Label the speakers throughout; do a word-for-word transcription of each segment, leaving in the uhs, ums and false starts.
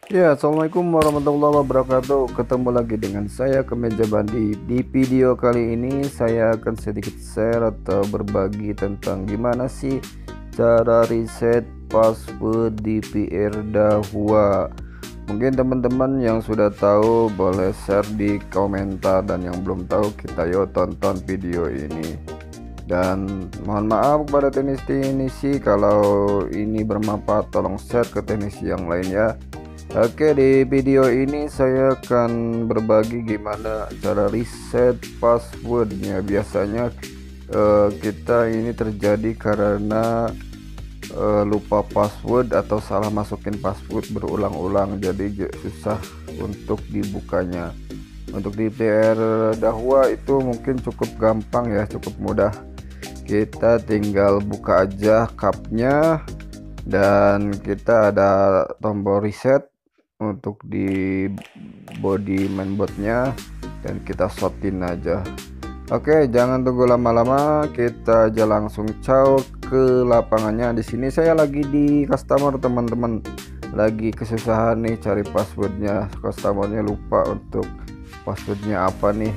Speaker 1: Ya, Assalamualaikum warahmatullahi wabarakatuh. Ketemu lagi dengan saya Kemeja Bandi. Di video kali ini saya akan sedikit share atau berbagi tentang gimana sih cara reset password D P R Dahua. Mungkin teman-teman yang sudah tahu boleh share di komentar, dan yang belum tahu kita yuk tonton video ini. Dan mohon maaf kepada teknisi-teknisi, kalau ini bermanfaat tolong share ke teknisi yang lain ya. Oke, di video ini saya akan berbagi gimana cara reset passwordnya. Biasanya eh, kita ini terjadi karena eh, lupa password atau salah masukin password berulang-ulang, jadi susah untuk dibukanya. Untuk D P R Dahua itu mungkin cukup gampang ya, cukup mudah. Kita tinggal buka aja cupnya, dan kita ada tombol reset untuk di body mainboardnya, dan kita shotin aja. Oke, jangan tunggu lama-lama, kita aja langsung caw ke lapangannya. Di sini saya lagi di customer teman-teman, lagi kesusahan nih cari passwordnya. Customernya lupa untuk passwordnya apa nih,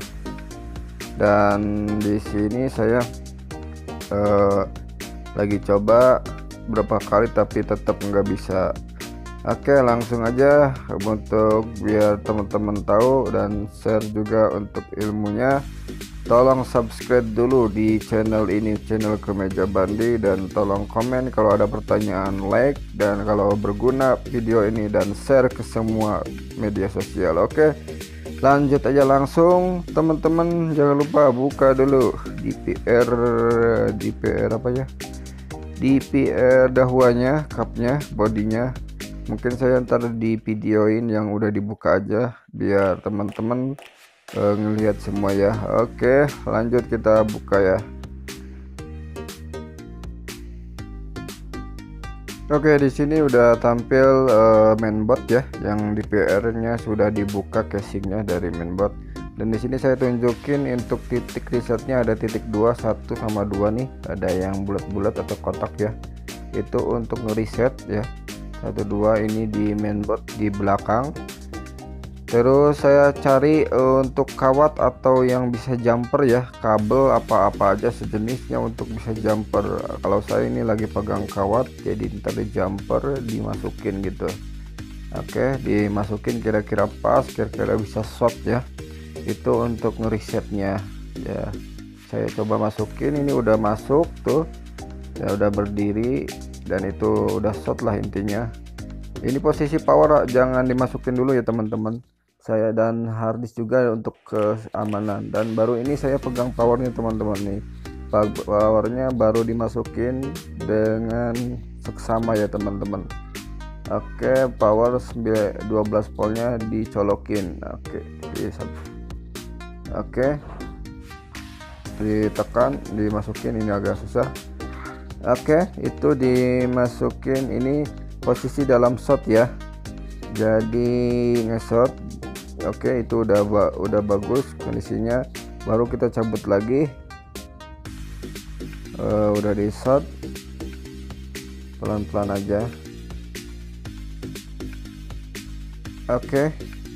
Speaker 1: dan di sini saya eh, lagi coba berapa kali tapi tetap nggak bisa. Oke, langsung aja untuk biar teman-teman tahu dan share juga untuk ilmunya. Tolong subscribe dulu di channel ini, channel Kemeja Bandi, dan tolong komen kalau ada pertanyaan, like, dan kalau berguna video ini, dan share ke semua media sosial. Oke, lanjut aja langsung teman-teman. Jangan lupa buka dulu D P R D P R apa ya D P R Dahuanya, cupnya, bodinya. Mungkin saya ntar di videoin yang udah dibuka aja biar teman-teman uh, ngelihat semua ya. Oke, lanjut kita buka ya. Oke, di sini udah tampil uh, mainboard ya, yang D P R-nya sudah dibuka casingnya dari mainboard. Dan di sini saya tunjukin untuk titik resetnya, ada titik dua, satu sama dua nih, ada yang bulat-bulat atau kotak ya. Itu untuk ngereset ya. Satu dua ini di mainboard di belakang. Terus saya cari untuk kawat atau yang bisa jumper ya, kabel apa-apa aja sejenisnya untuk bisa jumper. Kalau saya ini lagi pegang kawat, jadi ntar di jumper dimasukin gitu. Oke, dimasukin kira-kira pas, kira-kira bisa short ya. Itu untuk ngeresetnya ya. Saya coba masukin, ini udah masuk tuh ya, udah berdiri, dan itu udah short lah intinya. Ini posisi power jangan dimasukin dulu ya teman-teman, saya dan harddisk juga untuk keamanan. Dan baru ini saya pegang powernya teman-teman nih, powernya baru dimasukin dengan seksama ya teman-teman. Oke, power dua belas voltnya dicolokin. Oke, oke, ditekan, dimasukin. Ini agak susah. Oke, itu dimasukin. Ini posisi dalam shot ya, jadi nge-shot. Oke, itu udah udah bagus kondisinya. Baru kita cabut lagi. Uh, udah di shot, pelan-pelan aja. Oke,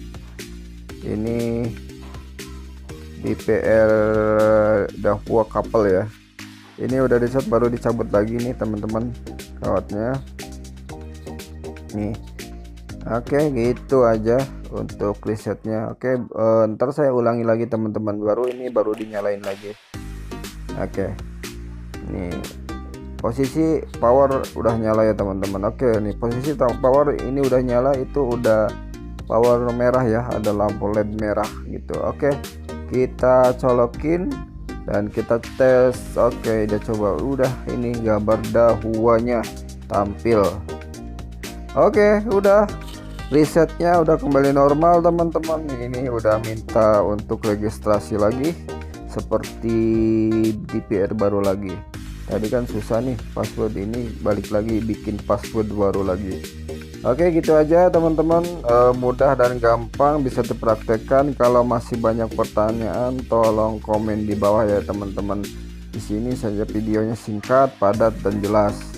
Speaker 1: ini D P R Dahua couple ya. Ini udah di shot, baru dicabut lagi nih teman-teman kawatnya nih. Oke, gitu aja untuk resetnya. Oke, uh, ntar saya ulangi lagi teman-teman, baru ini baru dinyalain lagi. Oke, nih posisi power udah nyala ya teman-teman. Oke, nih posisi power ini udah nyala, itu udah power merah ya, ada lampu led merah gitu. Oke, kita colokin dan kita tes. Oke, udah coba, udah ini gambar Dahuanya tampil. Oke, udah resetnya udah kembali normal teman-teman. Ini udah minta untuk registrasi lagi seperti D P R baru lagi. Tadi kan susah nih password, ini balik lagi bikin password baru lagi. Oke, gitu aja teman-teman, e, mudah dan gampang, bisa dipraktekkan. Kalau masih banyak pertanyaan tolong komen di bawah ya teman-teman. Di sini saja videonya singkat, padat, dan jelas.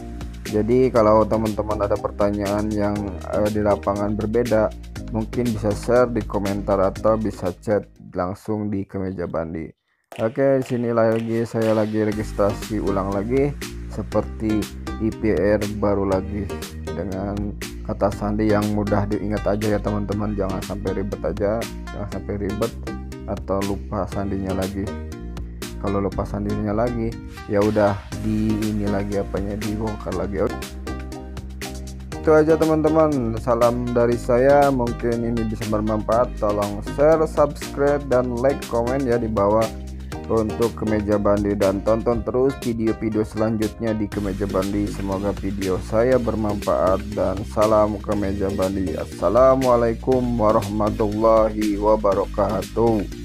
Speaker 1: Jadi kalau teman-teman ada pertanyaan yang uh, di lapangan berbeda, mungkin bisa share di komentar atau bisa chat langsung di Kemeja Bandi. Oke, sini lagi saya lagi registrasi ulang lagi seperti I P R baru lagi dengan kata sandi yang mudah diingat aja ya teman-teman, jangan sampai ribet aja, jangan sampai ribet atau lupa sandinya lagi. Kalau lupa sandinya lagi ya udah di ini lagi apanya dibongkar lagi. Itu aja teman-teman, salam dari saya, mungkin ini bisa bermanfaat. Tolong share, subscribe, dan like, komen ya di bawah untuk Kemeja Bandi, dan tonton terus video-video selanjutnya di Kemeja Bandi. Semoga video saya bermanfaat dan salam Kemeja Bandi. Assalamualaikum warahmatullahi wabarakatuh.